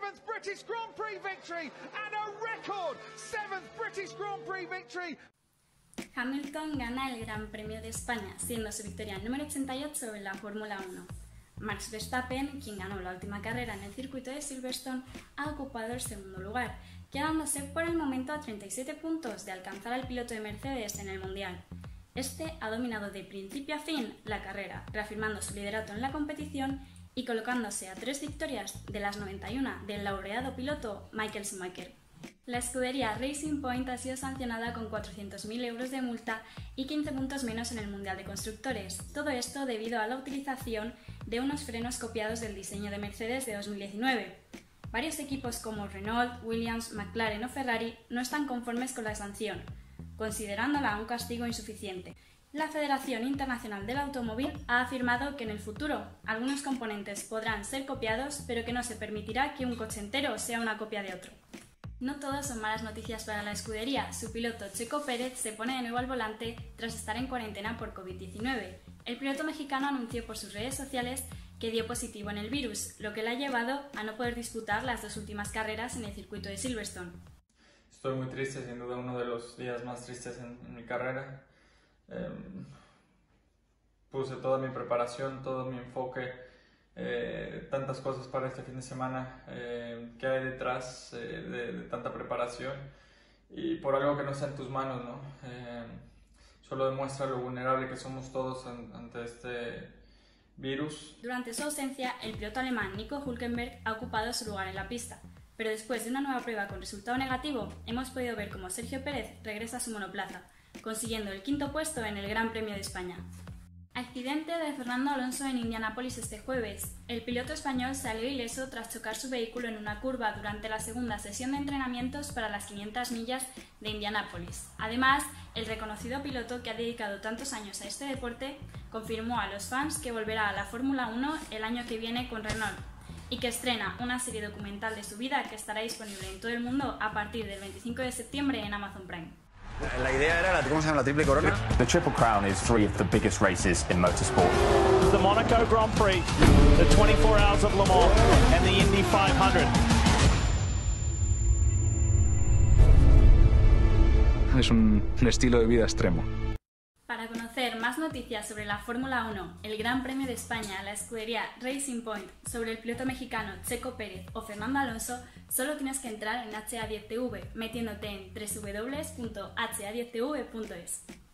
seventh British Grand Prix victory and a record seventh British Grand Prix victory. Hamilton gana el Gran Premio de España, siendo su victoria número 88 en la Fórmula 1. Max Verstappen, quien ganó la última carrera en el circuito de Silverstone, ha ocupado el segundo lugar, quedándose por el momento a 37 puntos de alcanzar al piloto de Mercedes en el Mundial. Este ha dominado de principio a fin la carrera, reafirmando su liderato en la competición y colocándose a 3 victorias de las 91 del laureado piloto Michael Schumacher. La escudería Racing Point ha sido sancionada con 400.000 euros de multa y 15 puntos menos en el Mundial de Constructores. Todo esto debido a la utilización de unos frenos copiados del diseño de Mercedes de 2019. Varios equipos como Renault, Williams, McLaren o Ferrari no están conformes con la sanción, considerándola un castigo insuficiente. La Federación Internacional del Automóvil ha afirmado que en el futuro algunos componentes podrán ser copiados, pero que no se permitirá que un coche entero sea una copia de otro. No todo son malas noticias para la escudería. Su piloto Checo Pérez se pone de nuevo al volante tras estar en cuarentena por COVID-19. El piloto mexicano anunció por sus redes sociales que dio positivo en el virus, lo que le ha llevado a no poder disputar las 2 últimas carreras en el circuito de Silverstone. Estoy muy triste, sin duda uno de los días más tristes en mi carrera. Puse toda mi preparación, todo mi enfoque, tantas cosas para este fin de semana que hay detrás de tanta preparación, y por algo que no está en tus manos, ¿no? Solo demuestra lo vulnerable que somos todos ante este virus. Durante su ausencia, el piloto alemán Nico Hülkenberg ha ocupado su lugar en la pista, pero después de una nueva prueba con resultado negativo, hemos podido ver cómo Sergio Pérez regresa a su monoplaza, consiguiendo el 5º puesto en el Gran Premio de España. Accidente de Fernando Alonso en Indianápolis este jueves. El piloto español salió ileso tras chocar su vehículo en una curva durante la segunda sesión de entrenamientos para las 500 millas de Indianápolis. Además, el reconocido piloto que ha dedicado tantos años a este deporte confirmó a los fans que volverá a la Fórmula 1 el año que viene con Renault y que estrena una serie documental de su vida que estará disponible en todo el mundo a partir del 25 de septiembre en Amazon Prime. La idea era, ¿cómo se llama? La Triple Corona. The Triple Crown is 3 of the biggest races in motorsport. The Monaco Grand Prix, the 24 Hours of Le Mans, and the Indy 500. Es un estilo de vida extremo. Para conocer más noticias sobre la Fórmula 1, el Gran Premio de España, la escudería Racing Point, sobre el piloto mexicano Checo Pérez o Fernando Alonso, solo tienes que entrar en HA10TV metiéndote en www.ha10tv.es.